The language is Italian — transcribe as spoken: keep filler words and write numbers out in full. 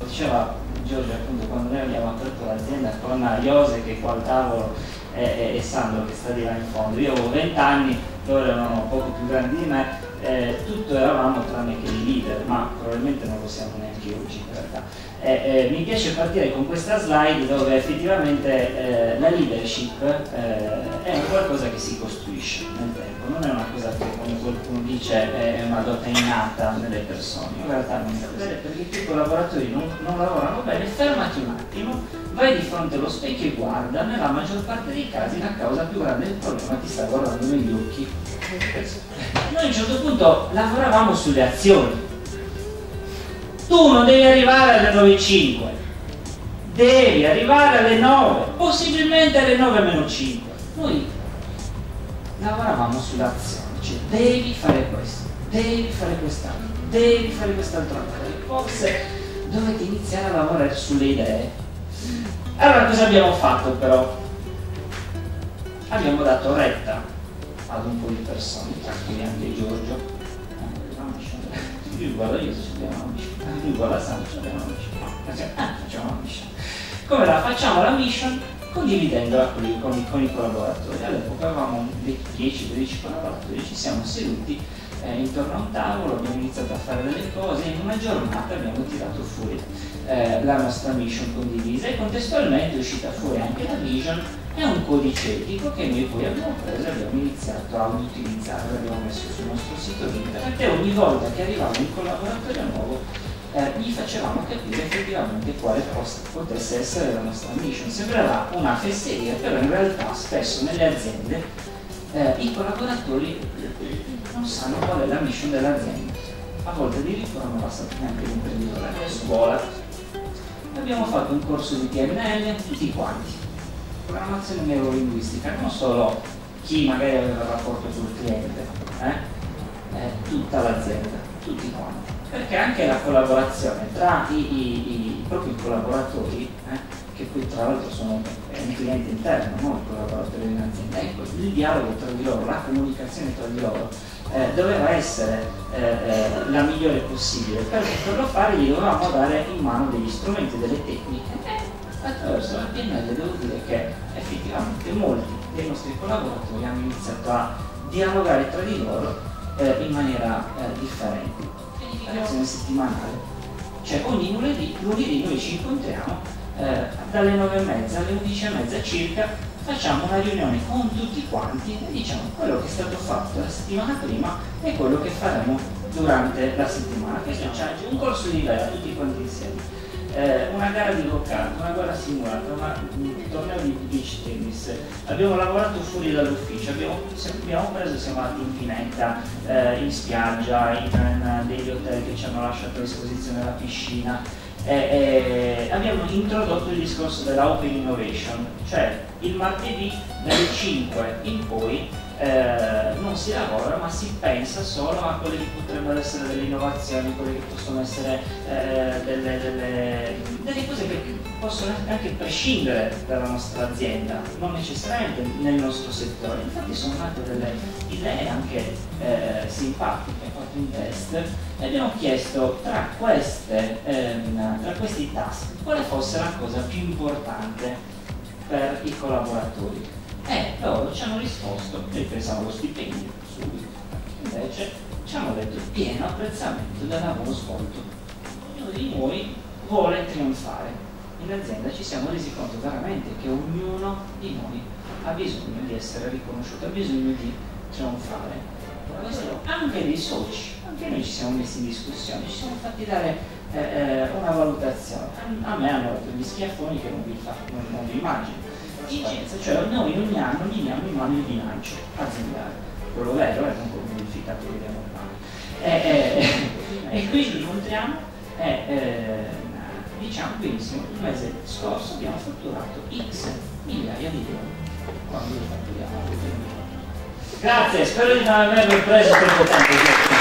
Diceva Giorgio appunto quando noi abbiamo aperto l'azienda con Iose che è qua al tavolo e, e Sandro che sta di là in fondo. Io avevo venti anni, loro erano poco più grandi di me, eh, tutto eravamo tranne che i leader, ma probabilmente non lo siamo neanche oggi in realtà. Eh, eh, mi piace partire con questa slide dove effettivamente eh, la leadership eh, è un qualcosa che si costruisce nel tempo, non è una cosa che come qualcuno dice è una dote innata nelle persone, in realtà non è così, perché i tuoi collaboratori non, non lavorano bene, fermati un attimo, vai di fronte allo specchio e guarda, nella maggior parte dei casi la causa più grande del problema ti sta guardando negli occhi. Noi a un certo punto lavoravamo sulle azioni. Tu non devi arrivare alle nove e cinque, devi arrivare alle nove, possibilmente alle nove meno cinque. Noi lavoravamo sull'azione, cioè devi fare questo, devi fare quest'altro, devi fare quest'altro ancora. Forse dovete iniziare a lavorare sulle idee. Allora cosa abbiamo fatto però? Abbiamo dato retta ad un po' di persone, tra cui anche Giorgio. Io guardo io se abbiamo una mission, io guardo Sandro se abbiamo una mission, no, ah, facciamo una mission. Come la facciamo la mission? Condividendola con i, con i, con i collaboratori. All'epoca avevamo dieci dodici collaboratori, ci siamo seduti eh, intorno a un tavolo, abbiamo iniziato a fare delle cose e in una giornata abbiamo tirato fuori eh, la nostra mission condivisa e contestualmente è uscita fuori anche la vision e un codice etico che noi poi abbiamo preso e abbiamo iniziato a utilizzare, l'abbiamo messo sul nostro sito internet e ogni volta che arrivava un collaboratore nuovo eh, gli facevamo capire effettivamente quale potesse essere la nostra mission. Sembrava una fesseria, però in realtà spesso nelle aziende eh, i collaboratori non sanno qual è la mission dell'azienda, a volte addirittura non la sa neanche l'imprenditore. A scuola abbiamo fatto un corso di P N L tutti quanti, programmazione neurolinguistica, non solo chi magari aveva il rapporto sul cliente, eh? Eh, tutta l'azienda, tutti quanti, perché anche la collaborazione tra i, i, i propri collaboratori, eh, che poi tra l'altro sono un cliente interno, non il collaboratore di un'azienda, ecco, il dialogo tra di loro, la comunicazione tra di loro eh, doveva essere eh, eh, la migliore possibile, perché per lo fare gli dovevamo dare in mano degli strumenti, delle tecniche. Attraverso la P N L devo dire che effettivamente molti dei nostri collaboratori hanno iniziato a dialogare tra di loro eh, in maniera eh, differente. Pianificazione settimanale, cioè ogni lunedì, lunedì noi ci incontriamo eh, dalle nove e mezza alle undici e mezza circa, facciamo una riunione con tutti quanti e diciamo quello che è stato fatto la settimana prima e quello che faremo durante la settimana. Questo c'è anche un corso di livello tutti quanti insieme. Eh, una gara di go-kart, una gara simulata, una, un torneo di beach tennis, abbiamo lavorato fuori dall'ufficio, abbiamo, abbiamo preso, siamo andati in pineta, eh, in spiaggia, in, in degli hotel che ci hanno lasciato a disposizione la piscina, eh, eh, abbiamo introdotto il discorso della Open Innovation, cioè il martedì dalle cinque in poi Eh, non si lavora ma si pensa solo a quelle che potrebbero essere delle innovazioni, quelle che possono essere eh, delle, delle, delle cose che possono anche prescindere dalla nostra azienda, non necessariamente nel nostro settore. Infatti sono nate delle idee anche eh, simpatiche, fatto un test e abbiamo chiesto tra, queste, ehm, tra questi task quale fosse la cosa più importante per i collaboratori. E loro ci hanno risposto, noi pensavamo allo stipendio subito, invece ci hanno detto pieno apprezzamento del lavoro svolto. Ognuno di noi vuole trionfare. In azienda ci siamo resi conto veramente che ognuno di noi ha bisogno di essere riconosciuto, ha bisogno di trionfare. Questo anche dei soci, anche noi ci siamo messi in discussione, ci siamo fatti dare eh, eh, una valutazione. A, a me hanno dato gli schiaffoni che non vi, fa, non, non vi immagino. Cioè noi ogni anno gli diamo in mano il bilancio aziendale, quello vero è un po' modificato che diamo in mano. E, e, e quindi incontriamo e eh, diciamo benissimo, il mese scorso abbiamo fatturato X migliaia di euro quando lo fatturiamo. Grazie, spero di non averlo preso troppo tempo.